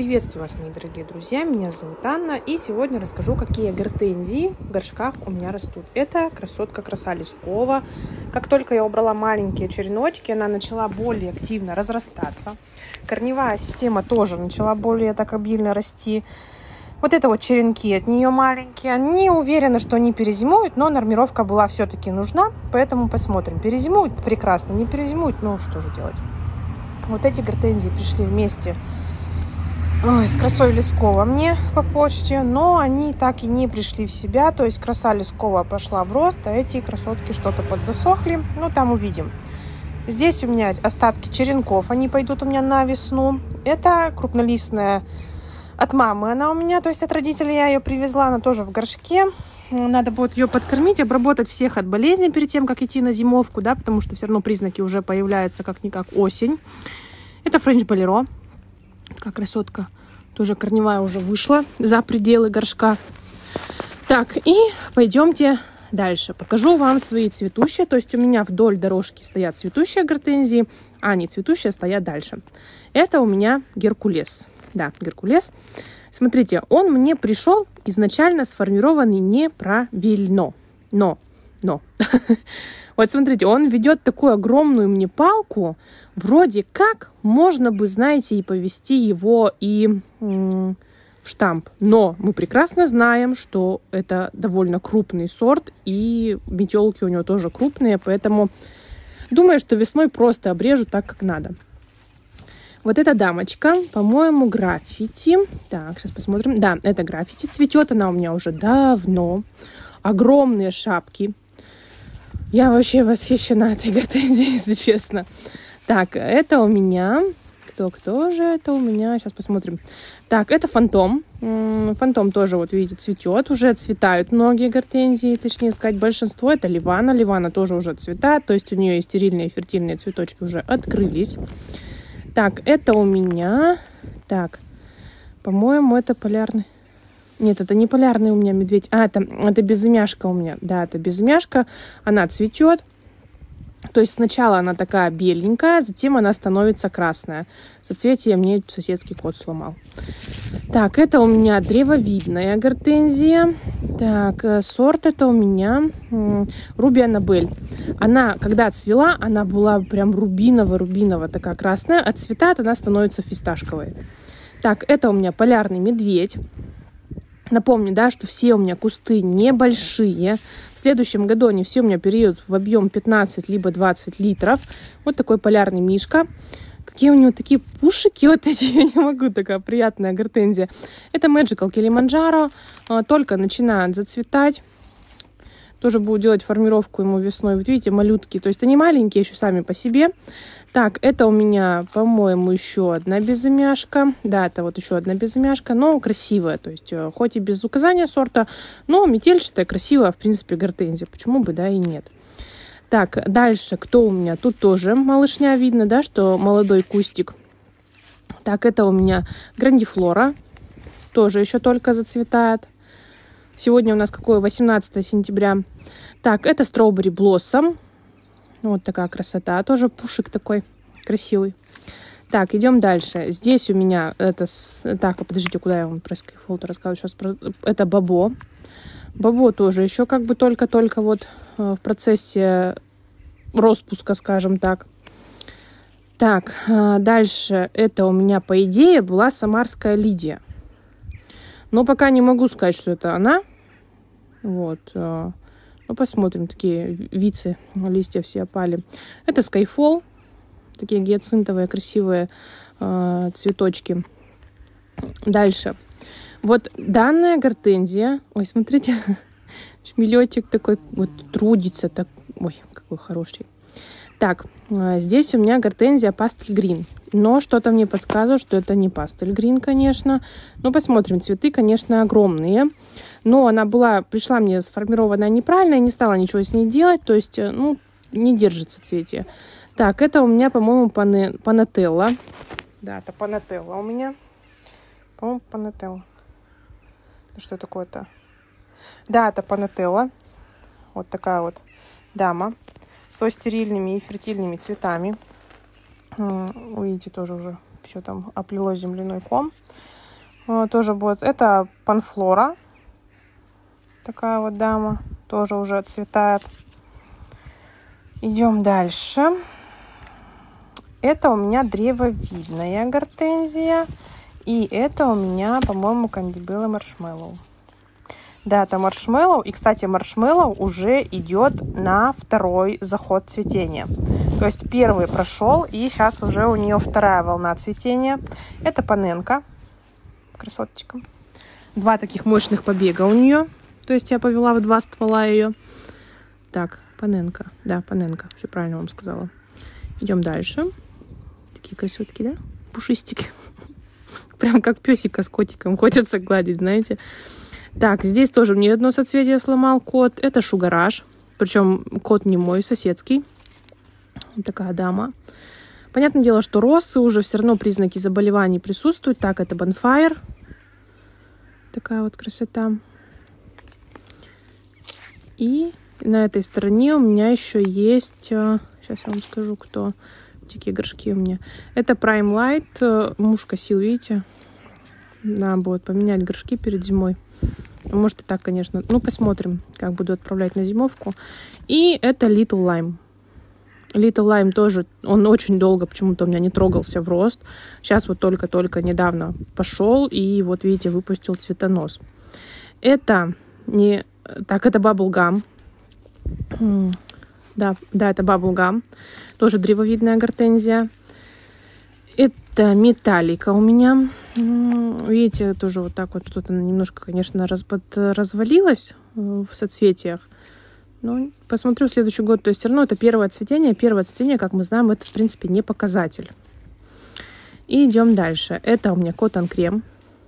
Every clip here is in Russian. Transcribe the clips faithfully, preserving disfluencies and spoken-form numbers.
Приветствую вас, мои дорогие друзья, меня зовут Анна, и сегодня расскажу, какие гортензии в горшках у меня растут. Это красотка краса Лескова. Как только я убрала маленькие череночки, она начала более активно разрастаться. Корневая система тоже начала более так обильно расти. Вот это вот черенки от нее маленькие. Не уверена, что они перезимуют, но нормировка была все-таки нужна, поэтому посмотрим. Перезимуют прекрасно, не перезимуют, ну что же делать. Вот эти гортензии пришли вместе Ой, с красой Лескова мне по почте, но они так и не пришли в себя, то есть краса Лескова пошла в рост, а эти красотки что-то подзасохли, ну там увидим. Здесь у меня остатки черенков, они пойдут у меня на весну. Это крупнолистная от мамы она у меня, то есть от родителей я ее привезла, она тоже в горшке. Надо будет ее подкормить, обработать всех от болезней перед тем, как идти на зимовку, да, потому что все равно признаки уже появляются как-никак осень. Это Френч Болеро. Такая красотка. Тоже корневая уже вышла за пределы горшка. Так, и пойдемте дальше. Покажу вам свои цветущие. То есть у меня вдоль дорожки стоят цветущие гортензии, а не цветущие стоят дальше. Это у меня Геркулес. Да, Геркулес. Смотрите, он мне пришел изначально сформированный неправильно. Но, но. Вот смотрите, он ведет такую огромную мне палку. Вроде как можно бы, знаете, и повести его и м- в штамп. Но мы прекрасно знаем, что это довольно крупный сорт, и метелки у него тоже крупные, поэтому думаю, что весной просто обрежу так, как надо. Вот эта дамочка, по-моему, граффити. Так, сейчас посмотрим. Да, это граффити. Цветет она у меня уже давно. Огромные шапки. Я вообще восхищена этой гортензией, если честно. Так, это у меня... Кто, кто же это у меня? Сейчас посмотрим. Так, это фантом. Фантом тоже, вот видите, цветет. Уже цветают многие гортензии, точнее сказать, большинство. Это ливана. Ливана тоже уже цветает. То есть у нее и стерильные, и фертильные цветочки уже открылись. Так, это у меня... Так, по-моему, это полярный... Нет, это не полярный у меня медведь. А, это, это безымяшка у меня. Да, это безымяшка. Она цветет. То есть сначала она такая беленькая, затем она становится красная. Соцветие мне соседский кот сломал. Так, это у меня древовидная гортензия. Так, сорт это у меня Руби Аннабель. Она, когда цвела, она была прям рубиново-рубиново такая красная. Отцветает, она становится фисташковой. Так, это у меня полярный медведь. Напомню, да, что все у меня кусты небольшие. В следующем году они все у меня период в объем пятнадцать либо двадцать литров. Вот такой полярный мишка. Какие у него такие пушики вот эти, я не могу, такая приятная гортензия. Это Magical Kilimanjaro, только начинает зацветать. Тоже буду делать формировку ему весной. Вот видите, малютки, то есть они маленькие еще сами по себе. Так, это у меня, по-моему, еще одна безымяшка. Да, это вот еще одна безымяшка, но красивая. То есть, хоть и без указания сорта, но метельчатая, красивая, в принципе, гортензия. Почему бы, да, и нет. Так, дальше, кто у меня? Тут тоже малышня видно, да, что молодой кустик. Так, это у меня Грандифлора. Тоже еще только зацветает. Сегодня у нас какое? восемнадцатое сентября. Так, это Strawberry Blossom. Вот такая красота. Тоже пушик такой красивый. Так, идем дальше. Здесь у меня это... Так, подождите, куда я вам про скайфолд рассказываю? Сейчас про... Это Бабо. Бабо тоже еще как бы только-только вот в процессе распуска, скажем так. Так, дальше. Это у меня, по идее, была Самарская Лидия. Но пока не могу сказать, что это она. Вот. Ну, посмотрим. Такие вицы, листья все опали. Это Skyfall. Такие гиацинтовые, красивые э, цветочки. Дальше. Вот данная гортензия. Ой, смотрите. Шмелечек такой вот трудится. Так... Ой, какой хороший. Так, здесь у меня гортензия Pastel Green. Но что-то мне подсказывает, что это не Pastel Green, конечно. Ну, посмотрим. Цветы, конечно, огромные. Но она была, пришла мне сформированная неправильно. Я не стала ничего с ней делать. То есть, ну, не держится цветие. Так, это у меня, по-моему, пане, Панателла. Да, это Панателла у меня. По-моему, Панателла. Что такое-то? Да, это Панателла. Вот такая вот дама. Со стерильными и фертильными цветами. Увидите, тоже уже все там оплело земляной ком. Тоже будет. Это панфлора. Такая вот дама. Тоже уже отцветает. Идем дальше. Это у меня древовидная гортензия. И это у меня, по-моему, кандибелла маршмеллоу. Да, это маршмеллоу. И, кстати, маршмеллоу уже идет на второй заход цветения. То есть первый прошел, и сейчас уже у нее вторая волна цветения. Это паненка. Красоточка. Два таких мощных побега у нее. То есть я повела в два ствола ее. Так, паненка. Да, паненка. Все правильно вам сказала. Идем дальше. Такие красотки, да? Пушистики. Прям как песика с котиком. Хочется гладить, знаете. Так, здесь тоже мне одно соцветие сломал кот. Это шугараж. Причем кот не мой, соседский. Вот такая дама. Понятное дело, что росы уже все равно признаки заболеваний присутствуют. Так, это Bonfire. Такая вот красота. И на этой стороне у меня еще есть... Сейчас я вам скажу, кто... Такие горшки у меня. Это Prime Light. Муж косил, видите? Надо будет поменять горшки перед зимой. Может и так, конечно. Ну, посмотрим, как буду отправлять на зимовку. И это Little Lime. Little Lime тоже, он очень долго почему-то у меня не трогался в рост. Сейчас вот только-только недавно пошел и вот видите, выпустил цветонос. Это не... Так, это Bubblegum. Да, да, это Bubblegum. Тоже древовидная гортензия. Это металлика у меня. Видите, тоже вот так вот что-то немножко, конечно, разбод... развалилось в соцветиях. Ну, посмотрю следующий год. То есть, все равно это первое цветение. Первое цветение, как мы знаем, это, в принципе, не показатель. И идем дальше. Это у меня Cotton Creme.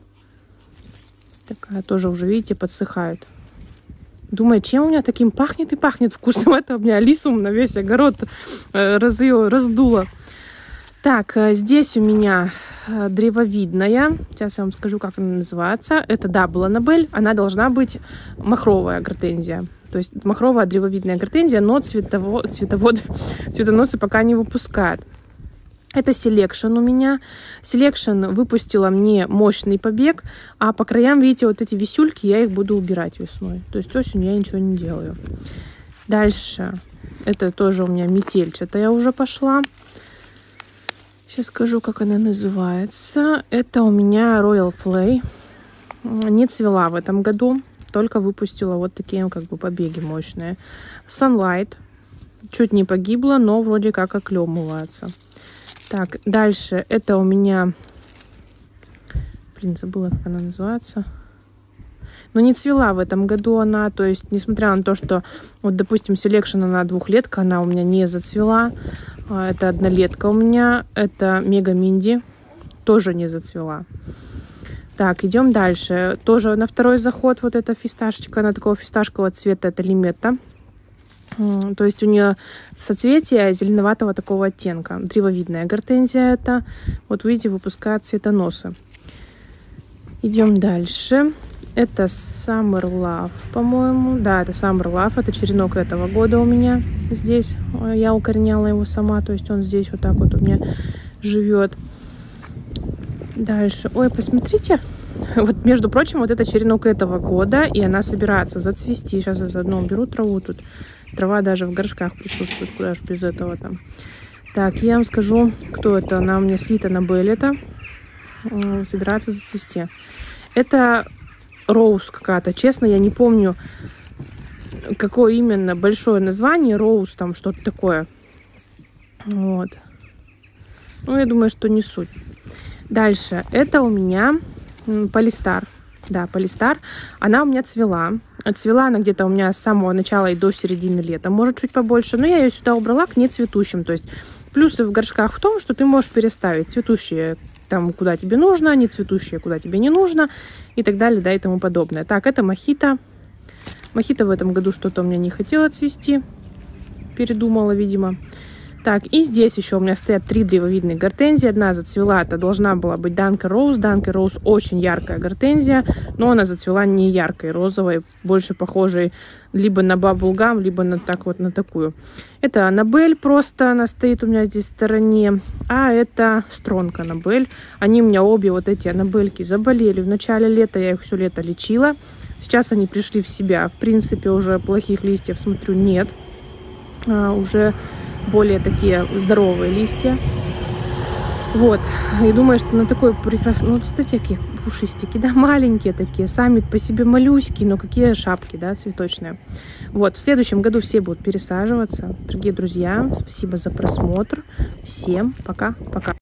Такая тоже уже, видите, подсыхает. Думаю, чем у меня таким пахнет и пахнет вкусным. Это у меня лисум на весь огород раз ее раздуло. Так, здесь у меня древовидная. Сейчас я вам скажу, как она называется. Это Double Annabelle. Она должна быть махровая гортензия. То есть махровая древовидная гортензия, но цветово, цветовод, цветоносы пока не выпускает. Это Selection у меня. Selection выпустила мне мощный побег, а по краям, видите, вот эти висюльки, я их буду убирать весной. То есть осенью я ничего не делаю. Дальше. Это тоже у меня метельчатая уже пошла. Сейчас скажу, как она называется. Это у меня Royal Flay. Не цвела в этом году. Только выпустила вот такие как бы побеги мощные. Sunlight. Чуть не погибла, но вроде как оклемывается. Так, дальше. Это у меня... Блин, забыла, как она называется. Но не цвела в этом году она. То есть, несмотря на то, что, вот, допустим, Selection, она двухлетка, она у меня не зацвела. Это однолетка у меня. Это Мега Минди. Тоже не зацвела. Так, идем дальше. Тоже на второй заход вот эта фисташечка. Она такого фисташкового цвета. Это Лимета. То есть у нее соцветие зеленоватого такого оттенка. Древовидная гортензия это. Вот видите, выпускает цветоносы. Идем дальше. Это Summer Love, по-моему. Да, это Summer Love. Это черенок этого года у меня здесь. Я укореняла его сама. То есть он здесь вот так вот у меня живет. Дальше. Ой, посмотрите. Вот, между прочим, вот это черенок этого года. И она собирается зацвести. Сейчас я заодно уберу траву тут. Трава даже в горшках присутствует. Куда же без этого там. Так, я вам скажу, кто это. Она у меня Sweet Annabelle это. Собирается зацвести. Это Роуз какая-то. Честно, я не помню, какое именно большое название. Роуз там что-то такое. Вот. Ну, я думаю, что не суть. Дальше. Это у меня Полистар. Да, Полистар. Она у меня цвела. Цвела она где-то у меня с самого начала и до середины лета. Может, чуть побольше. Но я ее сюда убрала к нецветущим. То есть плюсы в горшках в том, что ты можешь переставить цветущие там, куда тебе нужно, нецветущие, куда тебе не нужно. И так далее, да, и тому подобное. Так, это Мохито. Мохито в этом году что-то у меня не хотела цвести. Передумала, видимо. Так, и здесь еще у меня стоят три древовидные гортензии. Одна зацвела, это должна была быть Данка Роуз. Данка Роуз очень яркая гортензия, но она зацвела не яркой, розовой, больше похожей либо на баблгам, либо на так вот на такую. Это Аннабель просто, она стоит у меня здесь в стороне, а это Стронг Аннабель. Они у меня обе вот эти Аннабельки заболели в начале лета, я их все лето лечила. Сейчас они пришли в себя, в принципе уже плохих листьев, смотрю, нет. А, уже более такие здоровые листья. Вот. И думаю, что на такой прекрасный... Ну, кстати, какие пушистики, да, маленькие такие, сами по себе малюськие, но какие шапки, да, цветочные. Вот. В следующем году все будут пересаживаться. Дорогие друзья, спасибо за просмотр. Всем пока-пока.